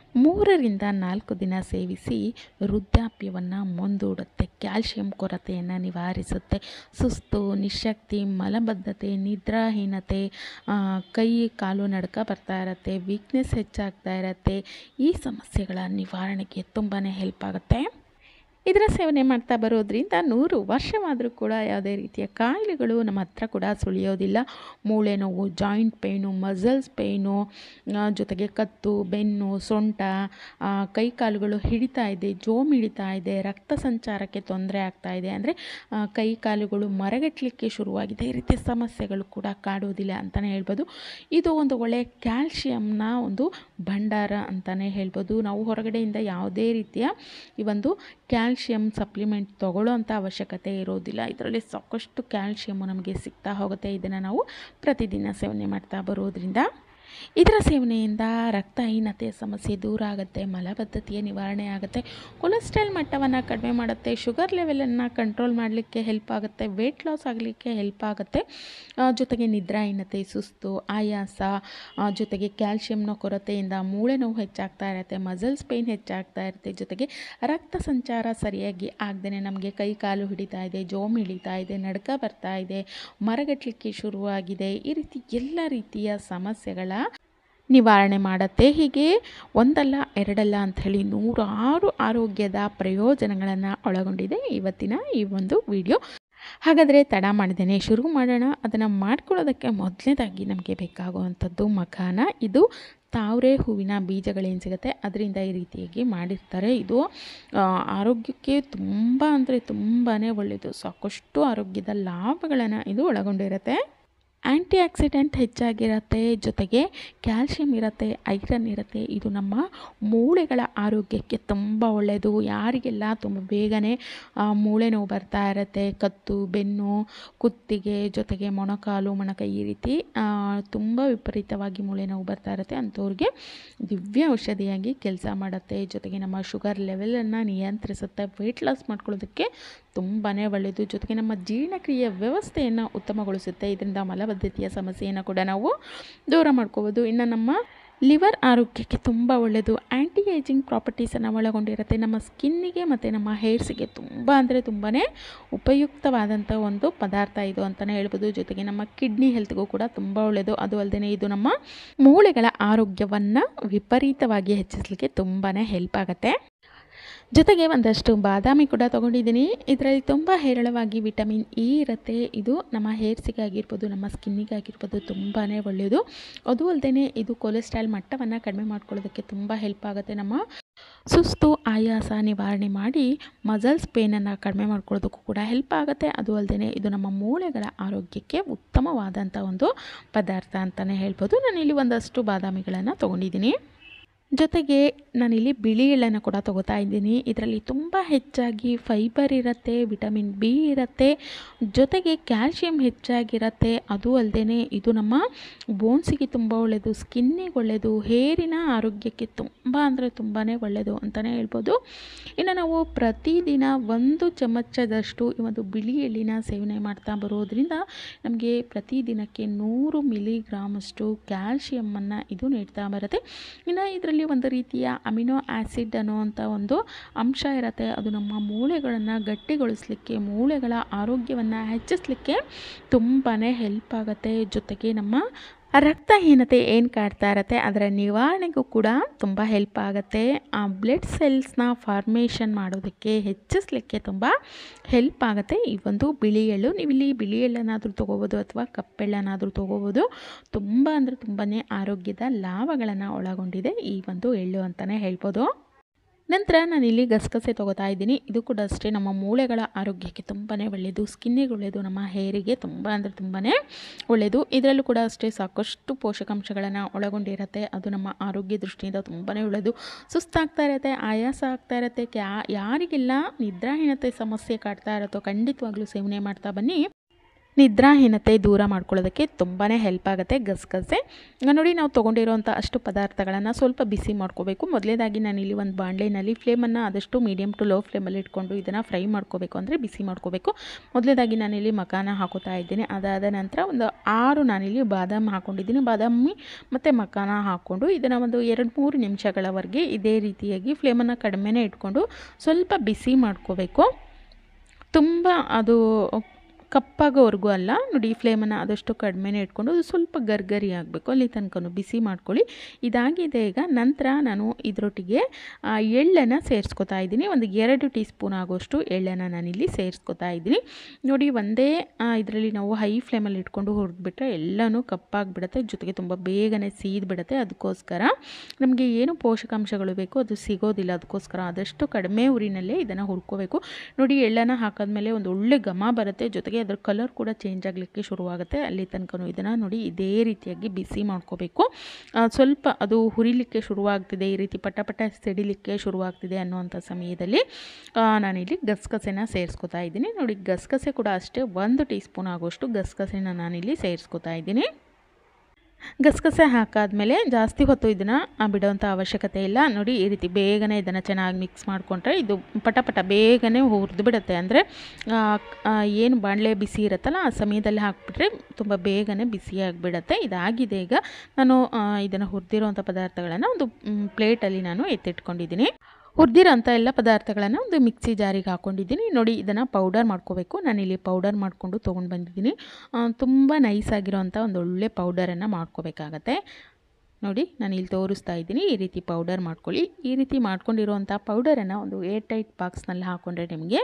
3ರಿಂದ 4 ದಿನ ಸೇವಿಸಿ ವೃದ್ಧಾಪ್ಯವನ್ನು ಮುಂದೂಡುತ್ತೆ. ಕ್ಯಾಲ್ಶಿಯಂ ಕೊರತೆಯನ್ನು ನಿವಾರಿಸುತ್ತೆ. ಸುಸ್ತು, ನಿಶ್ಶಕ್ತಿ, ಮಲಬದ್ಧತೆ, ನಿದ್ರಾಹೀನತೆ, ಕೈ ಕಾಲು ನಡುಕ ಬರ್ತಾ ಇರುತ್ತೆ, ವೀಕ್ನೆಸ್ ಹೆಚ್ಚಾಗ್ತಾ ಇರುತ್ತೆ. ಈ ಸಮಸ್ಯೆಗಳ ನಿವಾರಣೆಗೆ ತುಂಬಾ ಹೆಲ್ಪ್ ಆಗುತ್ತೆ. ಇದರ ಸೇವನೆ ಮಾಡ್ತಾ ಬರೋದ್ರಿಂದ 100 ವರ್ಷವಾದರೂ ಕೂಡ ಯಾವುದೇ ರೀತಿಯ ಕಾಯಿಲೆಗಳು ನಮ್ಮ ಹತ್ರ ಕೂಡ ಸುಳಿಯೋದಿಲ್ಲ. ಮೂಳೆ ನೋವು, ಜಾಯಿಂಟ್ ಪೇಯ್ನು, ಮಸಲ್ಸ್ ಪೇಯ್ನು, ಜೊತೆಗೆ ಕತ್ತು, ಬೆನ್ನು, ಸೊಂಟ, ಕೈ ಕಾಲುಗಳು ಹಿಡಿತಾ ಇದೆ, ಜೋಮ್ ಹಿಡಿತಾ ಇದೆ, ರಕ್ತ ಸಂಚಾರಕ್ಕೆ ತೊಂದರೆ ಆಗ್ತಾ ಇದೆ, ಅಂದರೆ ಕೈ ಕಾಲುಗಳು ಮರಗಟ್ಟಲಿಕ್ಕೆ ಶುರುವಾಗಿದೆ. ಈ ರೀತಿಯ ಸಮಸ್ಯೆಗಳು ಕೂಡ ಕಾಡೋದಿಲ್ಲ ಅಂತಲೇ ಹೇಳ್ಬೋದು. ಇದು ಒಂದು ಒಳ್ಳೆಯ ಕ್ಯಾಲ್ಶಿಯಂನ ಒಂದು ಭಂಡಾರ ಅಂತಲೇ ಹೇಳ್ಬೋದು. ನಾವು ಹೊರಗಡೆಯಿಂದ ಯಾವುದೇ ರೀತಿಯ ಈ ಒಂದು ಕ್ಯಾಲ್ಶಿಯಂ ಸಪ್ಲಿಮೆಂಟ್ ತೊಗೊಳ್ಳೋ ಅಂಥ ಅವಶ್ಯಕತೆ ಇರೋದಿಲ್ಲ. ಇದರಲ್ಲಿ ಸಾಕಷ್ಟು ಕ್ಯಾಲ್ಶಿಯಮ್ಮು ನಮಗೆ ಸಿಗ್ತಾ ಹೋಗುತ್ತೆ. ಇದನ್ನು ನಾವು ಪ್ರತಿದಿನ ಸೇವನೆ ಮಾಡ್ತಾ ಬರೋದ್ರಿಂದ ಇದರ ಸೇವನೆಯಿಂದ ರಕ್ತಹೀನತೆ ಸಮಸ್ಯೆ ದೂರ ಆಗುತ್ತೆ, ಮಲಬದ್ಧತೆಯ ನಿವಾರಣೆ ಆಗುತ್ತೆ, ಕೊಲೆಸ್ಟ್ರಾಲ್ ಮಟ್ಟವನ್ನು ಕಡಿಮೆ ಮಾಡುತ್ತೆ, ಶುಗರ್ ಲೆವೆಲನ್ನು ಕಂಟ್ರೋಲ್ ಮಾಡಲಿಕ್ಕೆ ಹೆಲ್ಪ್ ಆಗುತ್ತೆ, ವೆಯ್ಟ್ ಲಾಸ್ ಆಗಲಿಕ್ಕೆ ಹೆಲ್ಪ್ ಆಗುತ್ತೆ. ಜೊತೆಗೆ ನಿದ್ರಾಹೀನತೆ, ಸುಸ್ತು, ಆಯಾಸ, ಜೊತೆಗೆ ಕ್ಯಾಲ್ಶಿಯಂನ ಕೊರತೆಯಿಂದ ಮೂಳೆ ನೋವು ಹೆಚ್ಚಾಗ್ತಾ ಇರುತ್ತೆ, ಮಸಲ್ಸ್ ಪೇಯ್ನ್ ಹೆಚ್ಚಾಗ್ತಾ ಇರುತ್ತೆ, ಜೊತೆಗೆ ರಕ್ತ ಸಂಚಾರ ಸರಿಯಾಗಿ ಆಗದೇ ನಮಗೆ ಕೈ ಕಾಲು ಹಿಡಿತಾ ಇದೆ, ಜೋಮ್ ಹಿಡಿತಾ ಇದೆ, ನಡ್ಕ ಬರ್ತಾ ಇದೆ, ಮರಗಟ್ಟಲಿಕ್ಕೆ ಶುರುವಾಗಿದೆ. ಈ ರೀತಿ ಎಲ್ಲ ರೀತಿಯ ಸಮಸ್ಯೆಗಳ ನಿವಾರಣೆ ಮಾಡುತ್ತೆ. ಹೀಗೆ ಒಂದಲ್ಲ ಎರಡಲ್ಲ ಅಂಥೇಳಿ 106 ಆರೋಗ್ಯದ ಪ್ರಯೋಜನಗಳನ್ನು ಒಳಗೊಂಡಿದೆ ಇವತ್ತಿನ ಈ ಒಂದು ವಿಡಿಯೋ. ಹಾಗಾದರೆ ತಡ ಮಾಡಿದ್ದೇನೆ, ಶುರು ಮಾಡೋಣ. ಅದನ್ನು ಮಾಡ್ಕೊಳ್ಳೋದಕ್ಕೆ ಮೊದಲನೇದಾಗಿ ನಮಗೆ ಬೇಕಾಗುವಂಥದ್ದು ಮಖಾನ. ಇದು ತಾವರೆ ಹೂವಿನ ಬೀಜಗಳೇನು ಸಿಗುತ್ತೆ ಅದರಿಂದ ಈ ರೀತಿಯಾಗಿ ಮಾಡಿರ್ತಾರೆ. ಇದು ಆರೋಗ್ಯಕ್ಕೆ ತುಂಬ ಅಂದರೆ ತುಂಬಾ ಒಳ್ಳೆಯದು. ಸಾಕಷ್ಟು ಆರೋಗ್ಯದ ಲಾಭಗಳನ್ನು ಇದು ಒಳಗೊಂಡಿರುತ್ತೆ. ಆ್ಯಂಟಿ ಆಕ್ಸಿಡೆಂಟ್ ಹೆಚ್ಚಾಗಿರುತ್ತೆ, ಜೊತೆಗೆ ಕ್ಯಾಲ್ಶಿಯಂ ಇರುತ್ತೆ, ಐರನ್ ಇರುತ್ತೆ. ಇದು ನಮ್ಮ ಮೂಳೆಗಳ ಆರೋಗ್ಯಕ್ಕೆ ತುಂಬ ಒಳ್ಳೆಯದು. ಯಾರಿಗೆಲ್ಲ ತುಂಬ ಬೇಗನೆ ಮೂಳೆ ನೋವು ಬರ್ತಾ ಇರುತ್ತೆ, ಕತ್ತು, ಬೆನ್ನು, ಕುತ್ತಿಗೆ, ಜೊತೆಗೆ ಮೊಣಕಾಲು, ಮೊಣಕೈ, ಈ ರೀತಿ ತುಂಬ ವಿಪರೀತವಾಗಿ ಮೂಳೆ ನೋವು ಬರ್ತಾ ಇರುತ್ತೆ, ಅಂಥವ್ರಿಗೆ ದಿವ್ಯ ಔಷಧಿಯಾಗಿ ಕೆಲಸ ಮಾಡುತ್ತೆ. ಜೊತೆಗೆ ನಮ್ಮ ಶುಗರ್ ಲೆವೆಲನ್ನು ನಿಯಂತ್ರಿಸುತ್ತೆ, ವೆಯ್ಟ್ ಲಾಸ್ ಮಾಡ್ಕೊಳ್ಳೋದಕ್ಕೆ ತುಂಬಾ ಒಳ್ಳೆಯದು. ಜೊತೆಗೆ ನಮ್ಮ ಜೀರ್ಣಕ್ರಿಯೆ ವ್ಯವಸ್ಥೆಯನ್ನು ಉತ್ತಮಗೊಳಿಸುತ್ತೆ. ಇದರಿಂದ ಮಲಬದ್ಧತೆಯ ಸಮಸ್ಯೆಯನ್ನು ಕೂಡ ನಾವು ದೂರ ಮಾಡ್ಕೋಬೋದು. ಇನ್ನು ನಮ್ಮ ಲಿವರ್ ಆರೋಗ್ಯಕ್ಕೆ ತುಂಬ ಒಳ್ಳೆಯದು. ಆ್ಯಂಟಿ ಏಜಿಂಗ್ ಪ್ರಾಪರ್ಟೀಸನ್ನು ಒಳಗೊಂಡಿರುತ್ತೆ. ನಮ್ಮ ಸ್ಕಿನ್ನಿಗೆ ಮತ್ತು ನಮ್ಮ ಹೇರ್ಸಿಗೆ ತುಂಬ ಅಂದರೆ ತುಂಬಾ ಉಪಯುಕ್ತವಾದಂಥ ಒಂದು ಪದಾರ್ಥ ಇದು ಅಂತಲೇ ಹೇಳ್ಬೋದು. ಜೊತೆಗೆ ನಮ್ಮ ಕಿಡ್ನಿ ಹೆಲ್ತ್ಗೂ ಕೂಡ ತುಂಬ ಒಳ್ಳೆಯದು. ಅದು ಅಲ್ಲದೆ ಇದು ನಮ್ಮ ಮೂಳೆಗಳ ಆರೋಗ್ಯವನ್ನು ವಿಪರೀತವಾಗಿ ಹೆಚ್ಚಿಸಲಿಕ್ಕೆ ತುಂಬಾ ಹೆಲ್ಪ್ ಆಗುತ್ತೆ. ಜೊತೆಗೆ ಒಂದಷ್ಟು ಬಾದಾಮಿ ಕೂಡ ತೊಗೊಂಡಿದ್ದೀನಿ. ಇದರಲ್ಲಿ ತುಂಬ ಹೇರಳವಾಗಿ ವಿಟಮಿನ್ ಇ ಇರುತ್ತೆ. ಇದು ನಮ್ಮ ಹೇರ್ಸಿಗಾಗಿರ್ಬೋದು, ನಮ್ಮ ಸ್ಕಿನ್ನಿಗಾಗಿರ್ಬೋದು ತುಂಬಾ ಒಳ್ಳೆಯದು. ಅದು ಅಲ್ಲದೆ ಇದು ಕೊಲೆಸ್ಟ್ರಾಲ್ ಮಟ್ಟವನ್ನು ಕಡಿಮೆ ಮಾಡ್ಕೊಳ್ಳೋದಕ್ಕೆ ತುಂಬ ಹೆಲ್ಪ್ ಆಗುತ್ತೆ. ನಮ್ಮ ಸುಸ್ತು, ಆಯಾಸ ನಿವಾರಣೆ ಮಾಡಿ ಮಸಲ್ಸ್ ಪೇನನ್ನು ಕಡಿಮೆ ಮಾಡ್ಕೊಳ್ಳೋದಕ್ಕೂ ಕೂಡ ಹೆಲ್ಪ್ ಆಗುತ್ತೆ. ಅದು ಅಲ್ಲದೆ ಇದು ನಮ್ಮ ಮೂಳೆಗಳ ಆರೋಗ್ಯಕ್ಕೆ ಉತ್ತಮವಾದಂಥ ಒಂದು ಪದಾರ್ಥ ಅಂತಲೇ ಹೇಳ್ಬೋದು. ನಾನಿಲ್ಲಿ ಒಂದಷ್ಟು ಬಾದಾಮಿಗಳನ್ನು ತೊಗೊಂಡಿದ್ದೀನಿ. ಜೊತೆಗೆ ನಾನಿಲ್ಲಿ ಬಿಳಿ ಎಳ್ಳನ್ನು ಕೂಡ ತೊಗೋತಾ ಇದ್ದೀನಿ. ಇದರಲ್ಲಿ ತುಂಬ ಹೆಚ್ಚಾಗಿ ಫೈಬರ್ ಇರುತ್ತೆ, ವಿಟಮಿನ್ ಬಿ ಇರುತ್ತೆ, ಜೊತೆಗೆ ಕ್ಯಾಲ್ಶಿಯಂ ಹೆಚ್ಚಾಗಿರುತ್ತೆ. ಅದು ಅಲ್ಲದೆ ಇದು ನಮ್ಮ ಬೋನ್ಸಿಗೆ ತುಂಬ ಒಳ್ಳೆಯದು, ಸ್ಕಿನ್ನಿಗೆ ಒಳ್ಳೆಯದು, ಹೇರಿನ ಆರೋಗ್ಯಕ್ಕೆ ತುಂಬ ಅಂದರೆ ತುಂಬಾ ಒಳ್ಳೆಯದು ಅಂತಲೇ ಹೇಳ್ಬೋದು. ಇನ್ನು ನಾವು ಪ್ರತಿದಿನ 1 ಚಮಚದಷ್ಟು ಈ ಒಂದು ಬಿಳಿ ಎಳ್ಳಿನ ಸೇವನೆ ಮಾಡ್ತಾ ಬರೋದ್ರಿಂದ ನಮಗೆ ಪ್ರತಿದಿನಕ್ಕೆ 100 ಮಿಲಿಗ್ರಾಮಷ್ಟು ಕ್ಯಾಲ್ಶಿಯಮ್ಮನ್ನು ಇದು ನೀಡ್ತಾ ಬರುತ್ತೆ. ಇನ್ನು ಇದರಲ್ಲಿ ಒಂದು ರೀತಿಯ ಅಮಿನೋ ಆ್ಯಸಿಡ್ ಅನ್ನುವಂಥ ಒಂದು ಅಂಶ ಇರುತ್ತೆ. ಅದು ನಮ್ಮ ಮೂಳೆಗಳನ್ನು ಗಟ್ಟಿಗೊಳಿಸಲಿಕ್ಕೆ, ಮೂಳೆಗಳ ಆರೋಗ್ಯವನ್ನು ಹೆಚ್ಚಿಸಲಿಕ್ಕೆ ತುಂಬಾ ಹೆಲ್ಪ್ ಆಗುತ್ತೆ. ಜೊತೆಗೆ ನಮ್ಮ ರಕ್ತಹೀನತೆ ಏನು ಕಾಡ್ತಾ ಇರುತ್ತೆ ಅದರ ನಿವಾರಣೆಗೂ ಕೂಡ ತುಂಬ ಹೆಲ್ಪ್ ಆಗುತ್ತೆ. ಆ ಬ್ಲಡ್ ಸೆಲ್ಸ್ನ ಫಾರ್ಮೇಷನ್ ಮಾಡೋದಕ್ಕೆ, ಹೆಚ್ಚಿಸಲಿಕ್ಕೆ ತುಂಬ ಹೆಲ್ಪ್ ಆಗುತ್ತೆ ಈ ಒಂದು ಬಿಳಿ ಎಳ್ಳು. ನೀವಿಲ್ಲಿ ಬಿಳಿ ಎಳ್ಳನ್ನಾದರೂ ತೊಗೋಬೋದು ಅಥವಾ ಕಪ್ಪೆಳ್ಳನ್ನಾದರೂ ತೊಗೋಬೋದು. ತುಂಬ ಅಂದರೆ ತುಂಬಾ ಆರೋಗ್ಯದ ಲಾಭಗಳನ್ನು ಒಳಗೊಂಡಿದೆ ಈ ಒಂದು ಎಳ್ಳು ಅಂತಲೇ ಹೇಳ್ಬೋದು. ನಂತರ ನಾನಿಲ್ಲಿ ಗಸಗಸೆ ತೊಗೋತಾ ಇದ್ದೀನಿ. ಇದು ಕೂಡ ಅಷ್ಟೇ ನಮ್ಮ ಮೂಳೆಗಳ ಆರೋಗ್ಯಕ್ಕೆ ತುಂಬಾ ಒಳ್ಳೆಯದು, ಸ್ಕಿನ್ನಿಗೆ ಒಳ್ಳೆಯದು, ನಮ್ಮ ಹೇರಿಗೆ ತುಂಬ ಅಂದರೆ ತುಂಬಾ ಒಳ್ಳೆಯದು. ಇದರಲ್ಲೂ ಕೂಡ ಅಷ್ಟೇ ಸಾಕಷ್ಟು ಪೋಷಕಾಂಶಗಳನ್ನು ಒಳಗೊಂಡಿರುತ್ತೆ. ಅದು ನಮ್ಮ ಆರೋಗ್ಯ ದೃಷ್ಟಿಯಿಂದ ತುಂಬಾ ಒಳ್ಳೆಯದು. ಸುಸ್ತಾಗ್ತಾ ಇರುತ್ತೆ, ಆಯಾಸ ಆಗ್ತಾ ಇರುತ್ತೆ, ಯಾರಿಗೆಲ್ಲ ನಿದ್ರಾಹೀನತೆ ಸಮಸ್ಯೆ ಕಾಡ್ತಾ ಇರುತ್ತೋ ಖಂಡಿತವಾಗ್ಲೂ ಸೇವನೆ ಮಾಡ್ತಾ ಬನ್ನಿ. ನಿದ್ರಾಹೀನತೆ ದೂರ ಮಾಡ್ಕೊಳ್ಳೋದಕ್ಕೆ ತುಂಬಾ ಹೆಲ್ಪ್ ಆಗುತ್ತೆ ಗಸಗಸೆ. ನೋಡಿ ನಾವು ತೊಗೊಂಡಿರೋಂಥ ಅಷ್ಟು ಪದಾರ್ಥಗಳನ್ನು ಸ್ವಲ್ಪ ಬಿಸಿ ಮಾಡ್ಕೋಬೇಕು. ಮೊದಲೇದಾಗಿ ನಾನಿಲ್ಲಿ ಒಂದು ಬಾಣಲೆಯಲ್ಲಿ ಫ್ಲೇಮನ್ನು ಆದಷ್ಟು ಮೀಡಿಯಮ್ ಟು ಲೋ ಫ್ಲೇಮಲ್ಲಿ ಇಟ್ಕೊಂಡು ಇದನ್ನು ಫ್ರೈ ಮಾಡ್ಕೋಬೇಕು, ಅಂದರೆ ಬಿಸಿ ಮಾಡ್ಕೋಬೇಕು. ಮೊದಲೇದಾಗಿ ನಾನಿಲ್ಲಿ ಮಕಾನ ಹಾಕೋತಾ ಇದ್ದೀನಿ. ಅದಾದ ನಂತರ ಒಂದು 6 ನಾನಿಲ್ಲಿ ಬಾದಾಮಿ ಹಾಕ್ಕೊಂಡಿದ್ದೀನಿ. ಬಾದಾಮಿ ಮತ್ತು ಮಕಾನ ಹಾಕ್ಕೊಂಡು ಇದನ್ನು ಒಂದು 2-3 ನಿಮಿಷಗಳವರೆಗೆ ಇದೇ ರೀತಿಯಾಗಿ ಫ್ಲೇಮನ್ನು ಕಡಿಮೆನೇ ಇಟ್ಕೊಂಡು ಸ್ವಲ್ಪ ಬಿಸಿ ಮಾಡ್ಕೋಬೇಕು. ತುಂಬ ಅದು ಕಪ್ಪಾಗೋವರೆಗೂ ಅಲ್ಲ, ನೋಡಿ ಫ್ಲೇಮನ್ನು ಆದಷ್ಟು ಕಡಿಮೆನೇ ಇಟ್ಕೊಂಡು ಅದು ಸ್ವಲ್ಪ ಗರ್ಗರಿ ಆಗಬೇಕು, ಅಲ್ಲಿ ತನಕ ಬಿಸಿ ಮಾಡ್ಕೊಳ್ಳಿ. ಇದಾಗಿದೆ. ಈಗ ನಂತರ ನಾನು ಇದರೊಟ್ಟಿಗೆ ಎಳ್ಳನ್ನು ಸೇರಿಸ್ಕೊತಾ ಇದ್ದೀನಿ. ಒಂದು 2 ಟೀ ಸ್ಪೂನ್ ಆಗೋಷ್ಟು ಎಳ್ಳನ್ನು ನಾನಿಲ್ಲಿ ಸೇರಿಸ್ಕೊತಾ ಇದ್ದೀನಿ. ನೋಡಿ ಒಂದೇ ಇದರಲ್ಲಿ ನಾವು ಹೈ ಫ್ಲೇಮಲ್ಲಿ ಇಟ್ಕೊಂಡು ಹುರಿದ್ಬಿಟ್ರೆ ಎಲ್ಲನೂ ಕಪ್ಪಾಗಿಬಿಡುತ್ತೆ, ಜೊತೆಗೆ ತುಂಬ ಬೇಗನೆ ಸೀದ್ಬಿಡುತ್ತೆ. ಅದಕ್ಕೋಸ್ಕರ ನಮಗೆ ಏನು ಪೋಷಕಾಂಶಗಳು ಬೇಕು ಅದು ಸಿಗೋದಿಲ್ಲ. ಅದಕ್ಕೋಸ್ಕರ ಆದಷ್ಟು ಕಡಿಮೆ ಉರಿನಲ್ಲೇ ಇದನ್ನು ಹುರ್ಕೋಬೇಕು. ನೋಡಿ ಎಳ್ಳನ್ನು ಹಾಕಿದ್ಮೇಲೆ ಒಂದು ಒಳ್ಳೆ ಘಮ ಬರುತ್ತೆ, ಜೊತೆಗೆ ಅದರ ಕಲರ್ ಕೂಡ ಚೇಂಜ್ ಆಗಲಿಕ್ಕೆ ಶುರುವಾಗುತ್ತೆ. ಅಲ್ಲಿ ತನಕ ಇದನ್ನು ನೋಡಿ ಇದೇ ರೀತಿಯಾಗಿ ಬಿಸಿ ಮಾಡ್ಕೋಬೇಕು. ಸ್ವಲ್ಪ ಅದು ಹುರಿಲಿಕ್ಕೆ ಶುರುವಾಗ್ತಿದೆ, ಈ ರೀತಿ ಪಟ ಪಟ ಸಿಡಿಲಿಕ್ಕೆ ಶುರುವಾಗ್ತಿದೆ ಅನ್ನುವಂಥ ಸಮಯದಲ್ಲಿ ನಾನಿಲ್ಲಿ ಗಸಗಸೆನ ಸೇರಿಸ್ಕೊತಾ ಇದ್ದೀನಿ. ನೋಡಿ ಗಸಗಸೆ ಕೂಡ ಅಷ್ಟೇ 1 ಟೀ ಸ್ಪೂನ್ ಆಗೋಷ್ಟು ಗಸಗಸೆನ ನಾನಿಲ್ಲಿ ಸೇರಿಸ್ಕೊತಾ ಇದ್ದೀನಿ. ಗಸಗಸೆ ಹಾಕಾದ್ಮೇಲೆ ಜಾಸ್ತಿ ಹೊತ್ತು ಇದನ್ನು ಬಿಡೋವಂಥ ಅವಶ್ಯಕತೆ ಇಲ್ಲ. ನೋಡಿ ಈ ರೀತಿ ಬೇಗನೆ ಇದನ್ನು ಚೆನ್ನಾಗಿ ಮಿಕ್ಸ್ ಮಾಡಿಕೊಂಡ್ರೆ ಇದು ಪಟ ಪಟ ಬೇಗನೆ ಹುರಿದು ಬಿಡುತ್ತೆ. ಅಂದರೆ ಏನು ಬಾಣಲೆ ಬಿಸಿ ಇರುತ್ತಲ್ಲ ಆ ಸಮಯದಲ್ಲಿ ಹಾಕಿಬಿಟ್ರೆ ತುಂಬ ಬೇಗನೆ ಬಿಸಿಯಾಗಿಬಿಡುತ್ತೆ. ಇದಾಗಿದೆ. ಈಗ ನಾನು ಇದನ್ನು ಹುರಿದಿರೋವಂಥ ಪದಾರ್ಥಗಳನ್ನು ಒಂದು ಪ್ಲೇಟಲ್ಲಿ ನಾನು ಎತ್ತಿಟ್ಕೊಂಡಿದ್ದೀನಿ. ಹುರಿದಿರೋಂಥ ಎಲ್ಲ ಪದಾರ್ಥಗಳನ್ನು ಒಂದು ಮಿಕ್ಸಿ ಜಾರಿಗೆ ಹಾಕ್ಕೊಂಡಿದ್ದೀನಿ. ನೋಡಿ ಇದನ್ನು ಪೌಡರ್ ಮಾಡ್ಕೋಬೇಕು. ನಾನಿಲ್ಲಿ ಪೌಡರ್ ಮಾಡಿಕೊಂಡು ತೊಗೊಂಡು ಬಂದಿದ್ದೀನಿ. ತುಂಬ ನೈಸಾಗಿರೋಂಥ ಒಂದು ಒಳ್ಳೆ ಪೌಡರನ್ನು ಮಾಡ್ಕೋಬೇಕಾಗತ್ತೆ. ನೋಡಿ ನಾನು ಇಲ್ಲಿ ತೋರಿಸ್ತಾ ಇದ್ದೀನಿ, ಈ ರೀತಿ ಪೌಡರ್ ಮಾಡ್ಕೊಳ್ಳಿ. ಈ ರೀತಿ ಮಾಡ್ಕೊಂಡಿರುವಂಥ ಪೌಡರನ್ನು ಒಂದು ಏರ್ ಟೈಟ್ ಬಾಕ್ಸ್ನಲ್ಲಿ ಹಾಕ್ಕೊಂಡ್ರೆ ನಿಮಗೆ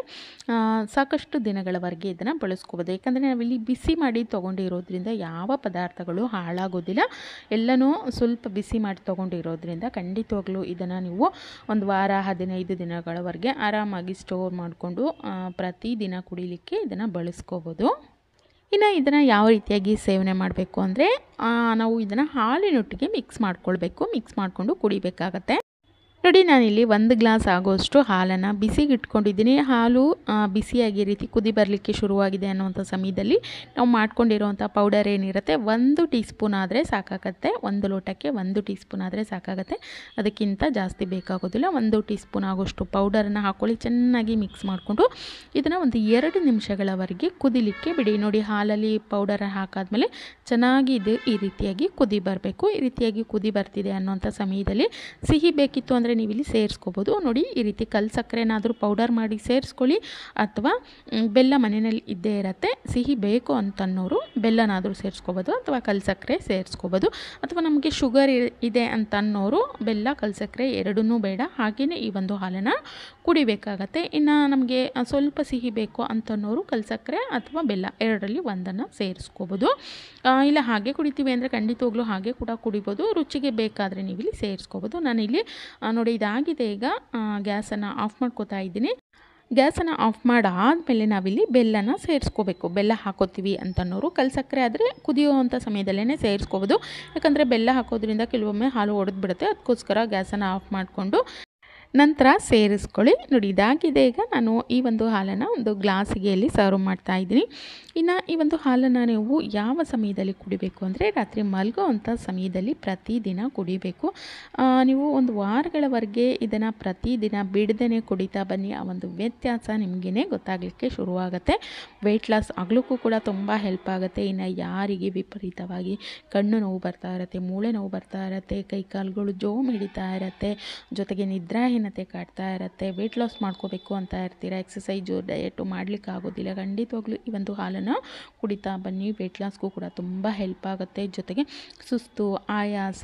ಸಾಕಷ್ಟು ದಿನಗಳವರೆಗೆ ಇದನ್ನು ಬಳಸ್ಕೋಬೋದು. ಯಾಕಂದರೆ ನಾವಿಲ್ಲಿ ಬಿಸಿ ಮಾಡಿ ತೊಗೊಂಡಿರೋದ್ರಿಂದ ಯಾವ ಪದಾರ್ಥಗಳು ಹಾಳಾಗೋದಿಲ್ಲ. ಎಲ್ಲನೂ ಸ್ವಲ್ಪ ಬಿಸಿ ಮಾಡಿ ತೊಗೊಂಡಿರೋದ್ರಿಂದ ಖಂಡಿತವಾಗ್ಲೂ ಇದನ್ನು ನೀವು ಒಂದು ವಾರ 15 ದಿನಗಳವರೆಗೆ ಆರಾಮಾಗಿ ಸ್ಟೋರ್ ಮಾಡಿಕೊಂಡು ಪ್ರತಿದಿನ ಕುಡಿಲಿಕ್ಕೆ ಇದನ್ನು ಬಳಸ್ಕೋಬೋದು. ಇನ್ನು ಇದನ್ನು ಯಾವ ರೀತಿಯಾಗಿ ಸೇವನೆ ಮಾಡಬೇಕು ಅಂದರೆ ನಾವು ಇದನ್ನು ಹಾಲಿನೊಟ್ಟಿಗೆ ಮಿಕ್ಸ್ ಮಾಡ್ಕೊಳ್ಬೇಕು. ಮಿಕ್ಸ್ ಮಾಡಿಕೊಂಡು ಕುಡಿಬೇಕಾಗತ್ತೆ. ನೋಡಿ ನಾನಿಲ್ಲಿ 1 ಗ್ಲಾಸ್ ಆಗೋಷ್ಟು ಹಾಲನ್ನು ಬಿಸಿಗೆ ಇಟ್ಕೊಂಡಿದ್ದೀನಿ. ಹಾಲು ಬಿಸಿಯಾಗಿ ರೀತಿ ಕುದಿ ಬರಲಿಕ್ಕೆ ಶುರುವಾಗಿದೆ ಅನ್ನುವಂಥ ಸಮಯದಲ್ಲಿ ನಾವು ಮಾಡ್ಕೊಂಡಿರೋವಂಥ ಪೌಡರ್ ಏನಿರುತ್ತೆ 1 ಟೀ ಸ್ಪೂನ್ ಆದರೆ ಸಾಕಾಗತ್ತೆ. 1 ಲೋಟಕ್ಕೆ 1 ಟೀ ಸ್ಪೂನ್ ಆದರೆ ಸಾಕಾಗತ್ತೆ, ಅದಕ್ಕಿಂತ ಜಾಸ್ತಿ ಬೇಕಾಗೋದಿಲ್ಲ. 1 ಟೀ ಸ್ಪೂನ್ ಆಗೋಷ್ಟು ಪೌಡರನ್ನು ಹಾಕ್ಕೊಳ್ಳಿ. ಚೆನ್ನಾಗಿ ಮಿಕ್ಸ್ ಮಾಡಿಕೊಂಡು ಇದನ್ನು ಒಂದು 2 ನಿಮಿಷಗಳವರೆಗೆ ಕುದಿಲಿಕ್ಕೆ ಬಿಡಿ. ನೋಡಿ ಹಾಲಲ್ಲಿ ಪೌಡರ್ ಹಾಕಾದ್ಮೇಲೆ ಚೆನ್ನಾಗಿ ಇದು ಈ ರೀತಿಯಾಗಿ ಕುದಿ ಬರಬೇಕು. ಈ ರೀತಿಯಾಗಿ ಕುದಿ ಬರ್ತಿದೆ ಅನ್ನೋಂಥ ಸಮಯದಲ್ಲಿ ಸಿಹಿ ಬೇಕಿತ್ತು ಅಂದರೆ ನೀವು ಇಲ್ಲಿ ಸೇರಿಸ್ಕೋಬೋದು. ನೋಡಿ ಈ ರೀತಿ ಕಲ್ಲು ಸಕ್ಕರೆನಾದರೂ ಪೌಡರ್ ಮಾಡಿ ಸೇರಿಸ್ಕೊಳ್ಳಿ, ಅಥವಾ ಬೆಲ್ಲ ಮನೆಯಲ್ಲಿ ಇದ್ದೇ ಇರುತ್ತೆ. ಸಿಹಿ ಬೇಕು ಅಂತನ್ನೋರು ಬೆಲ್ಲನಾದರೂ ಸೇರಿಸ್ಕೋಬೋದು, ಅಥವಾ ಕಲ್ಲು ಸಕ್ಕರೆ ಸೇರಿಸ್ಕೋಬೋದು. ಅಥವಾ ನಮಗೆ ಶುಗರ್ ಇದೆ ಅಂತನ್ನೋರು ಬೆಲ್ಲ ಕಲ್ಲು ಸಕ್ಕರೆ ಎರಡನ್ನೂ ಬೇಡ, ಹಾಗೆಯೇ ಈ ಒಂದು ಹಾಲನ್ನು ಕುಡಿಬೇಕಾಗತ್ತೆ. ಇನ್ನು ನಮಗೆ ಸ್ವಲ್ಪ ಸಿಹಿ ಬೇಕು ಅಂತನ್ನೋರು ಕಲ್ಲು ಸಕ್ಕರೆ ಅಥವಾ ಬೆಲ್ಲ ಎರಡರಲ್ಲಿ ಒಂದನ್ನು ಸೇರಿಸ್ಕೋಬೋದು. ಇಲ್ಲ ಹಾಗೆ ಕುಡಿತೀವಿ ಅಂದರೆ ಖಂಡಿತವಾಗ್ಲೂ ಹಾಗೆ ಕೂಡ ಕುಡಿಬೋದು. ರುಚಿಗೆ ಬೇಕಾದರೆ ನೀವು ಇಲ್ಲಿ ಸೇರಿಸ್ಕೋಬೋದು. ನಾನಿಲ್ಲಿ ನೋಡಿ ಇದಾಗಿದೆ. ಈಗ ಗ್ಯಾಸನ್ನು ಆಫ್ ಮಾಡ್ಕೋತಾ ಇದ್ದೀನಿ. ಗ್ಯಾಸನ್ನು ಆಫ್ ಮಾಡಾದಮೇಲೆ ನಾವಿಲ್ಲಿ ಬೆಲ್ಲನ ಸೇರಿಸ್ಕೋಬೇಕು. ಬೆಲ್ಲ ಹಾಕೋತೀವಿ ಅಂತನ್ನೋರು ಕಲ್ಲು ಸಕ್ಕರೆ ಆದರೆ ಕುದಿಯುವಂಥ ಸಮಯದಲ್ಲೇ ಸೇರಿಸ್ಕೋಬೋದು. ಯಾಕಂದರೆ ಬೆಲ್ಲ ಹಾಕೋದ್ರಿಂದ ಕೆಲವೊಮ್ಮೆ ಹಾಲು ಒಡೆದು ಬಿಡುತ್ತೆ. ಅದಕ್ಕೋಸ್ಕರ ಗ್ಯಾಸನ್ನು ಆಫ್ ಮಾಡಿಕೊಂಡು ನಂತರ ಸೇರಿಸ್ಕೊಳ್ಳಿ. ನೋಡಿ ಇದಾಗಿದೆ. ಈಗ ನಾನು ಈ ಒಂದು ಹಾಲನ್ನು ಒಂದು ಗ್ಲಾಸಿಗೆಯಲ್ಲಿ ಸರ್ವ್ ಮಾಡ್ತಾ ಇದ್ದೀನಿ. ಇನ್ನು ಈ ಒಂದು ಹಾಲನ್ನು ನೀವು ಯಾವ ಸಮಯದಲ್ಲಿ ಕುಡಿಬೇಕು ಅಂದರೆ ರಾತ್ರಿ ಮಲಗುವಂಥ ಸಮಯದಲ್ಲಿ ಪ್ರತಿದಿನ ಕುಡಿಬೇಕು. ನೀವು ಒಂದು ವಾರಗಳವರೆಗೆ ಇದನ್ನು ಪ್ರತಿದಿನ ಬಿಡದೇ ಕುಡಿತಾ ಬನ್ನಿ. ಆ ಒಂದು ವ್ಯತ್ಯಾಸ ನಿಮಗೇ ಗೊತ್ತಾಗಲಿಕ್ಕೆ ಶುರುವಾಗುತ್ತೆ. ವೆಯ್ಟ್ ಲಾಸ್ ಆಗಲಿಕ್ಕೂ ಕೂಡ ತುಂಬ ಹೆಲ್ಪ್ ಆಗುತ್ತೆ. ಇನ್ನು ಯಾರಿಗೆ ವಿಪರೀತವಾಗಿ ಕಣ್ಣು ನೋವು ಬರ್ತಾ ಇರುತ್ತೆ, ಮೂಳೆ ನೋವು ಬರ್ತಾ ಇರುತ್ತೆ, ಕೈಕಾಲುಗಳು ಜೋಮ್ ಹಿಡಿತಾ ಇರುತ್ತೆ, ಜೊತೆಗೆ ನಿದ್ರಾಹೀನತೆ ಕಾಡ್ತಾ ಇರುತ್ತೆ, ವೆಯ್ಟ್ ಲಾಸ್ ಮಾಡ್ಕೋಬೇಕು ಅಂತ ಇರ್ತೀರ, ಎಕ್ಸಸೈಜು ಡಯಟು ಮಾಡಲಿಕ್ಕೆ ಆಗೋದಿಲ್ಲ, ಖಂಡಿತವಾಗ್ಲೂ ಈ ಒಂದು ಹಾಲನ್ನು ಕುಡಿತಾ ಬನ್ನಿ. ವೆಯ್ಟ್ ಲಾಸ್ಗೂ ಕೂಡ ತುಂಬ ಹೆಲ್ಪ್ ಆಗುತ್ತೆ. ಜೊತೆಗೆ ಸುಸ್ತು, ಆಯಾಸ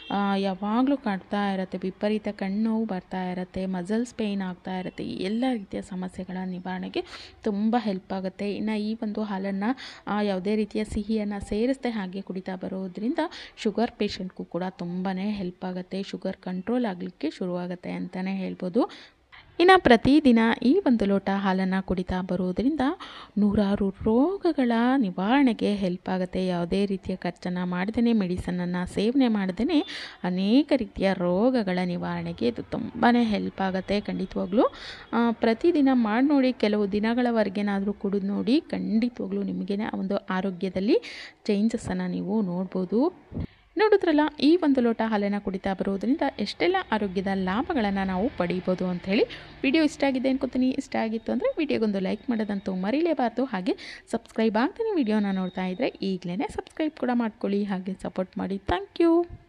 ಯಾವಾಗಲೂ ಕಾಡ್ತಾ ಇರುತ್ತೆ, ವಿಪರೀತ ಕಣ್ಣು ಬರ್ತಾ ಇರುತ್ತೆ, ಮಸಲ್ಸ್ ಪೇಯ್ನ್ ಆಗ್ತಾ ಇರುತ್ತೆ, ಈ ಎಲ್ಲ ರೀತಿಯ ಸಮಸ್ಯೆಗಳ ನಿವಾರಣೆಗೆ ತುಂಬ ಹೆಲ್ಪ್ ಆಗುತ್ತೆ. ಇನ್ನು ಈ ಒಂದು ಹಾಲನ್ನು ಯಾವುದೇ ರೀತಿಯ ಸಿಹಿಯನ್ನು ಸೇರಿಸದೆ ಹಾಗೆ ಕುಡಿತಾ ಬರೋದ್ರಿಂದ ಶುಗರ್ ಪೇಷಂಟ್ಗೂ ಕೂಡ ತುಂಬಾ ಹೆಲ್ಪ್ ಆಗುತ್ತೆ. ಶುಗರ್ ಕಂಟ್ರೋಲ್ ಆಗಲಿಕ್ಕೆ ಶುರುವಾಗುತ್ತೆ ಅಂತಲೇ ಹೇಳ್ಬೋದು. ಇನ್ನು ಪ್ರತಿದಿನ ಈ ಒಂದು ಲೋಟ ಹಾಲನ್ನು ಕುಡಿತಾ ಬರುವುದರಿಂದ ನೂರಾರು ರೋಗಗಳ ನಿವಾರಣೆಗೆ ಹೆಲ್ಪ್ ಆಗುತ್ತೆ. ಯಾವುದೇ ರೀತಿಯ ಖರ್ಚನ್ನು ಮಾಡ್ದೇ, ಮೆಡಿಸನನ್ನು ಸೇವನೆ ಮಾಡ್ದೇ ಅನೇಕ ರೀತಿಯ ರೋಗಗಳ ನಿವಾರಣೆಗೆ ಇದು ತುಂಬಾ ಹೆಲ್ಪ್ ಆಗುತ್ತೆ. ಖಂಡಿತವಾಗ್ಲೂ ಪ್ರತಿದಿನ ಮಾಡಿ ನೋಡಿ, ಕೆಲವು ದಿನಗಳವರೆಗೇನಾದರೂ ಕುಡಿದು ನೋಡಿ, ಖಂಡಿತವಾಗ್ಲೂ ನಿಮಗೇ ಒಂದು ಆರೋಗ್ಯದಲ್ಲಿ ಚೇಂಜಸನ್ನು ನೀವು ನೋಡ್ಬೋದು. ನೋಡಿದ್ರಲ್ಲ, ಈ ಒಂದು ಲೋಟ ಹಾಲನ್ನು ಕುಡಿತಾ ಬರುವುದರಿಂದ ಎಷ್ಟೆಲ್ಲ ಆರೋಗ್ಯದ ಲಾಭಗಳನ್ನು ನಾವು ಪಡೀಬೋದು ಅಂಥೇಳಿ. ವಿಡಿಯೋ ಇಷ್ಟ ಆಗಿದೆ ಅನ್ಕೋತೀನಿ. ಇಷ್ಟ ಆಗಿತ್ತು ಅಂದರೆ ವಿಡಿಯೋಗೊಂದು ಲೈಕ್ ಮಾಡೋದಂತೂ ಮರೀಲೇಬಾರ್ದು. ಹಾಗೆ ಸಬ್ಸ್ಕ್ರೈಬ್ ಆಗ್ತೀನಿ ವಿಡಿಯೋನ ನೋಡ್ತಾ ಇದ್ದರೆ ಈಗಲೇ ಸಬ್ಸ್ಕ್ರೈಬ್ ಕೂಡ ಮಾಡ್ಕೊಳ್ಳಿ, ಹಾಗೆ ಸಪೋರ್ಟ್ ಮಾಡಿ. Thank you.